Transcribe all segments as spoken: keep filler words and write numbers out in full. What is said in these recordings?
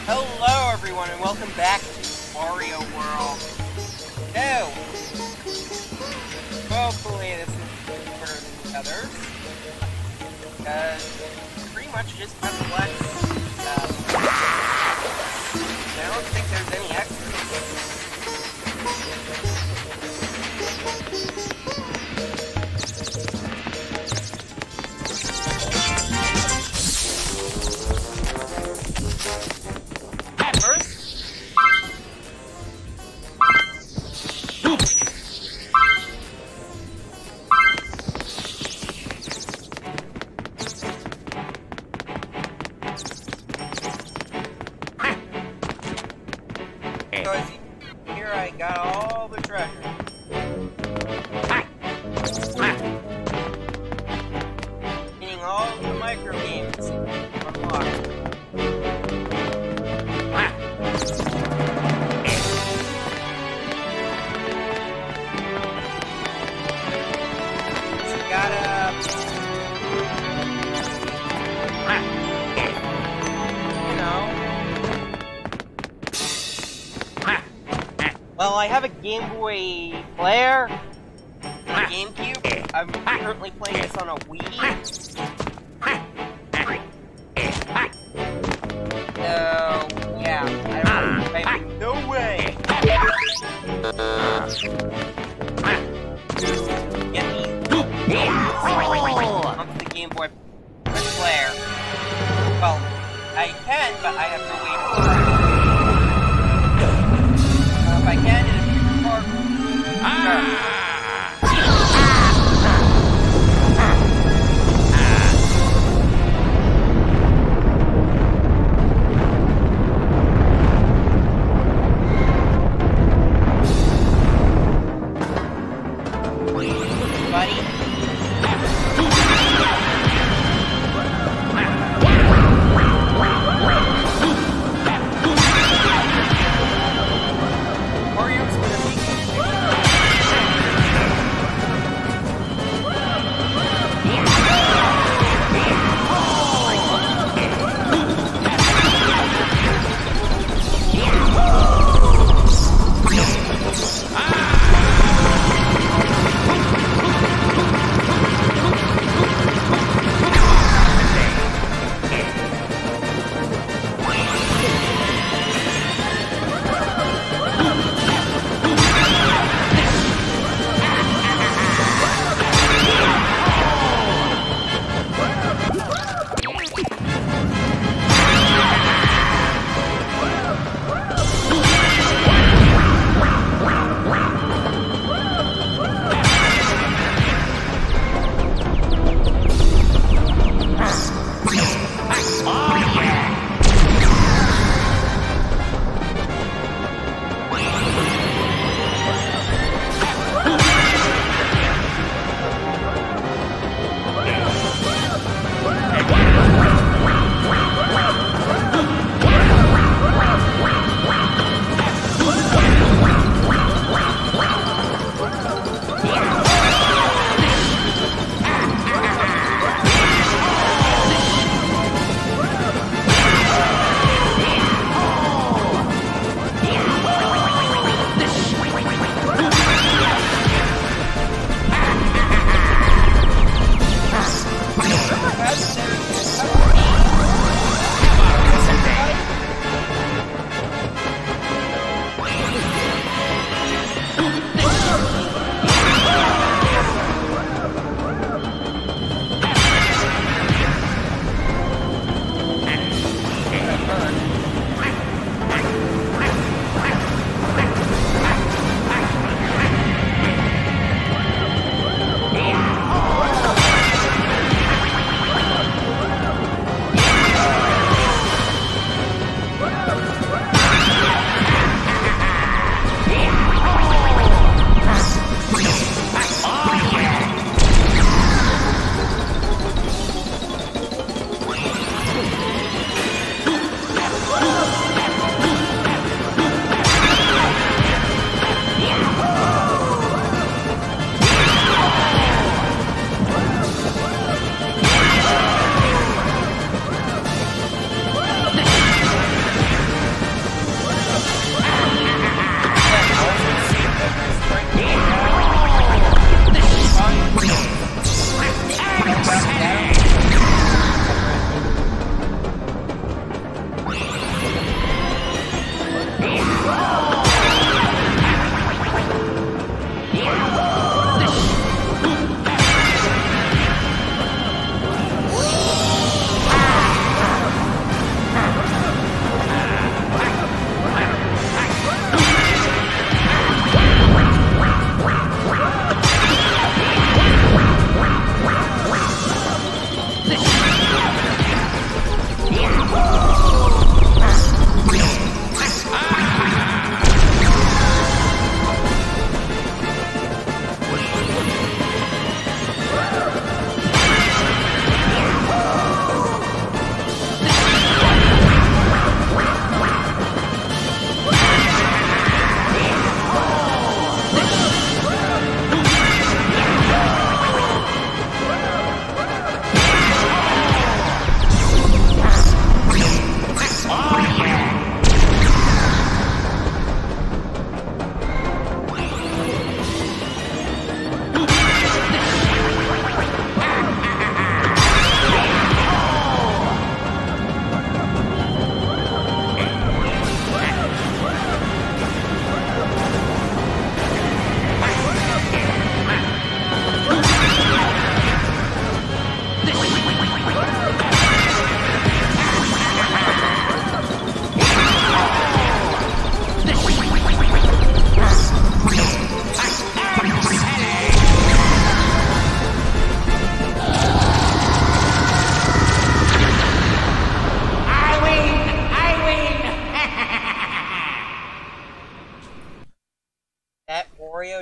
Hello everyone and welcome back to Wario World. So, hopefully this is better than the others. Because pretty much just complex stuff. I don't think there's any extras. So as you here, I got all the treasure. Meaning all the micro games unlocked. So you gotta you know. Well, I have a Game Boy player, and a GameCube. I'm currently playing this on a Wii. So, yeah, I don't I have no way to get these onto the Game Boy player. Well, I can, but I have no way to do it. If I can, it is super hard. Ah! Buddy.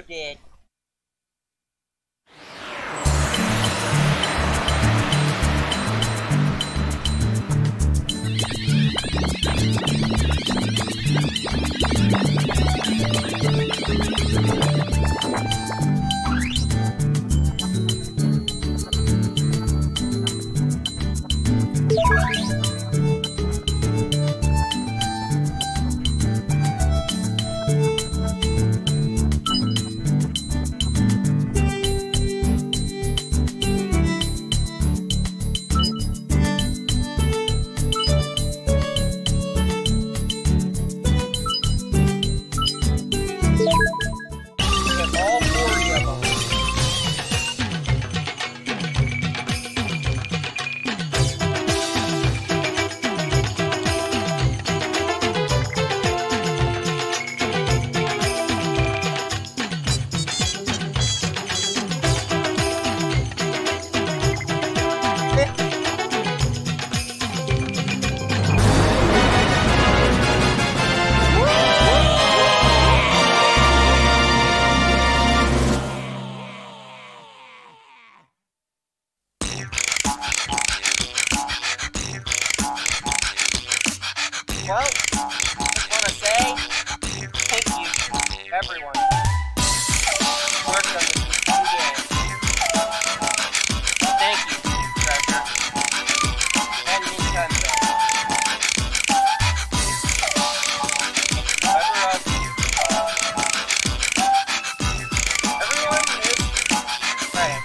did. Well, just want to say thank you, everyone, who worked on this new game. Thank you, Treasure, and Nintendo. Whoever else, uh, everyone is right.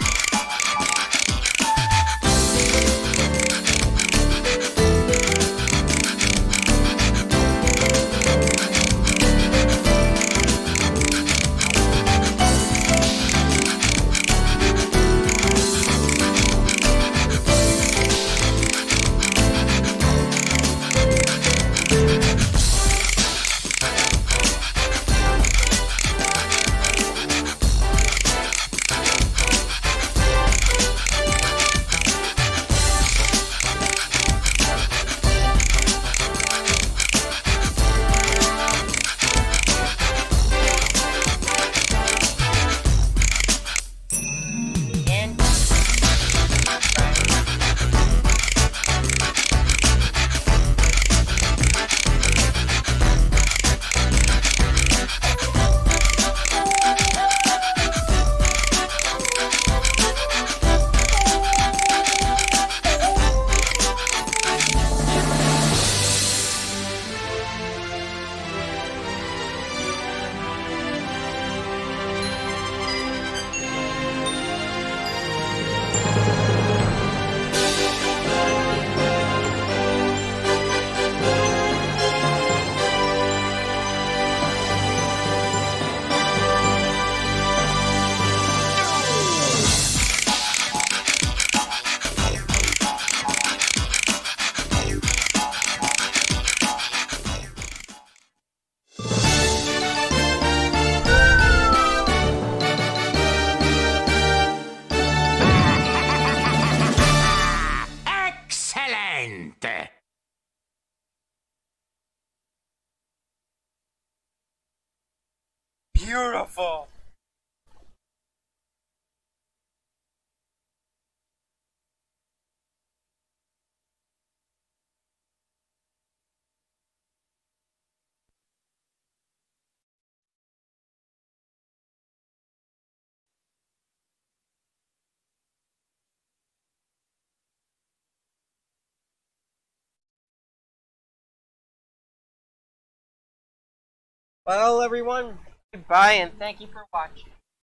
Beautiful. Well, everyone, goodbye and thank you for watching.